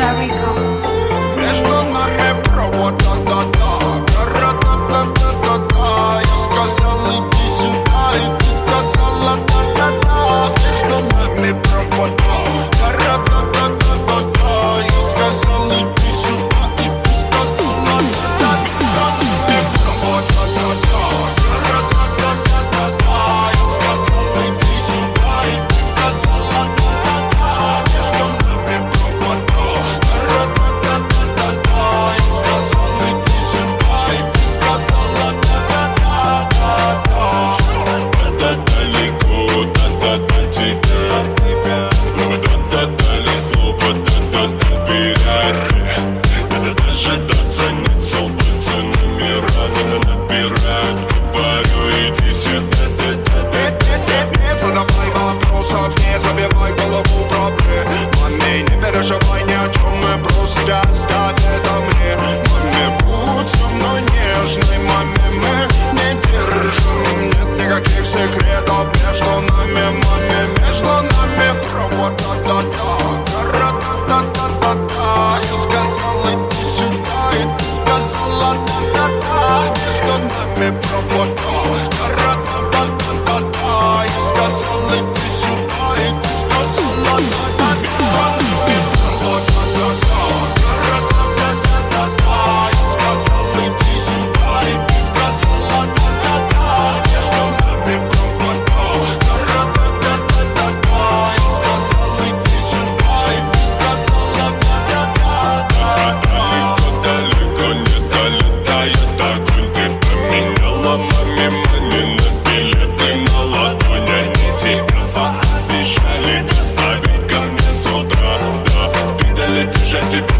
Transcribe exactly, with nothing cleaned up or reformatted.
Jarico. Между нами провода, да-да, города, да-да-да-да. Я сказал, иди сюда, и ты сказала, да-да-да. Между нами провода, города, да-да-да-да. Я сказал, иди сюда, и ты сказала, да-да-да. Провода, да-да, города, да-да-да-да. Я сказал, иди сюда, и ты сказала, да-да-да. Между нами провода, города, да-да-да-да. Я сказал, иди сюда, и ты сказала, да-да-да-да-да. Да-да, далеко, да-да-да, тебя, провода, дали, слово, да-да, доверять. Надо дожидаться, нет сил, пальцы, номера, набирают, говорю, иди сюда, да-да-да. Задавай вопросов, не забивай голову проблемами. Не переживай ни о чем, мы просто оставь это мне. Маме, будь со мной нежной, маме, мы не держим. Нет никаких секретов между нами, маме, между нами провода, да-да, города, да-да-да-да. Я сказал, иди сюда, и ты сказала, да-да-да. Между нами провода, города, да-да-да-да. Я сказал, иди сюда, и ты сказала, да-да-да. Провода, да-да, города, да-да-да-да. Я сказал, иди сюда, и ты сказала, да-да-да. Между нами провода, города, да-да-да-да. Я сказал, иди сюда, и ты сказала, да-да-да-да. Далеко, не долетая, огонь ты поменяла, маме, мани на билеты на ладони. Они тебя пообещали доставить ко мне с утра, да. Ты долетишь, а тебя